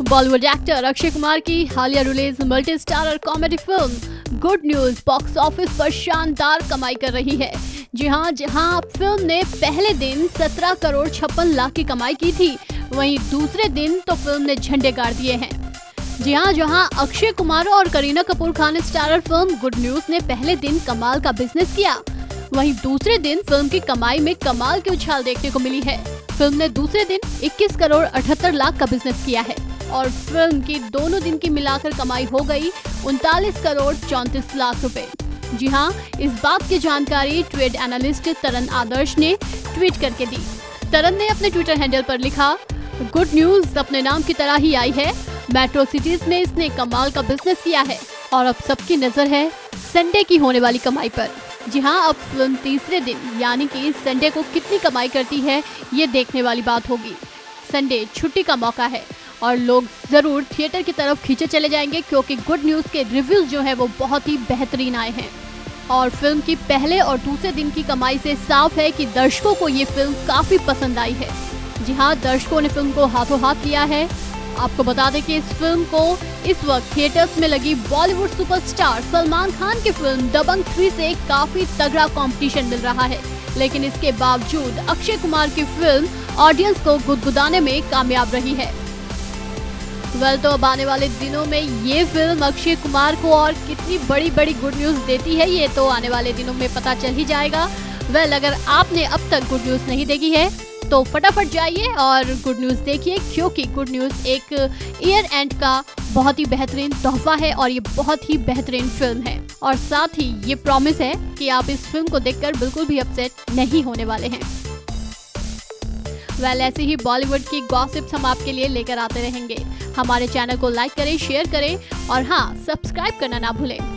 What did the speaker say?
Bollywood actor Akshay Kumar की हालिया release multi starrer comedy film Good News box office पर शानदार कमाई कर रही है। जी हां, जहां फिल्म ने पहले दिन 17 करोड़ 56 लाख की कमाई की थी, वहीं दूसरे दिन तो फिल्म ने झंडे गाड़ दिए हैं। जी हां, जहां अक्षय कुमार और Kareena Kapoor Khan starrer film Good News ने पहले दिन कमाल का बिजनेस किया, वहीं दूसरे दिन फिल्म की कमाई में कमाल की उछाल देखने को मिली है। फिल्म ने दूसरे दिन 21 करोड़ 78 लाख का बिजनेस किया है और फिल्म की दोनों दिन की मिलाकर कमाई हो गई 39 करोड़ 34 लाख रुपए। जी हां, इस बात की जानकारी ट्रेड एनालिस्ट तरन आदर्श ने ट्वीट करके दी। तरन ने अपने ट्विटर हैंडल पर लिखा, गुड न्यूज अपने नाम की तरह ही आई है। मेट्रो सिटीज में इसने कमाल का बिजनेस किया है और अब सबकी नजर है संडे की होने वाली कमाई पर। जी हां, अब फिल्म तीसरे दिन यानी कि संडे को कितनी कमाई करती है ये देखने वाली बात होगी। संडे छुट्टी का मौका है और लोग जरूर थिएटर की तरफ खींचे चले जाएंगे क्योंकि गुड न्यूज के रिव्यूज जो है वो बहुत ही बेहतरीन आए हैं और फिल्म की पहले और दूसरे दिन की कमाई से साफ है कि दर्शकों को ये फिल्म काफी पसंद आई है। जी हाँ, दर्शकों ने फिल्म को हाथों हाथ लिया है। आपको बता दें कि इस फिल्म को इस वक्त थिएटर्स में लगी बॉलीवुड सुपरस्टार सलमान खान की फिल्म दबंग 3 से काफी तगड़ा कंपटीशन मिल रहा है, लेकिन इसके बावजूद अक्षय कुमार की फिल्म ऑडियंस को गुदगुदाने में कामयाब रही है। तो अब आने वाले दिनों में ये फिल्म अक्षय कुमार को और कितनी बड़ी बड़ी गुड न्यूज देती है ये तो आने वाले दिनों में पता चल ही जाएगा। अगर आपने अब तक गुड न्यूज नहीं देखी है तो फटाफट जाइए और गुड न्यूज देखिए, क्योंकि गुड न्यूज एक ईयर एंड का बहुत ही बेहतरीन तोहफा है और ये बहुत ही बेहतरीन फिल्म है और साथ ही ये प्रॉमिस है कि आप इस फिल्म को देखकर बिल्कुल भी अपसेट नहीं होने वाले हैं। ऐसे ही बॉलीवुड की गॉसिप्स हम आपके लिए लेकर आते रहेंगे। हमारे चैनल को लाइक करें, शेयर करें और हाँ, सब्सक्राइब करना ना भूलें।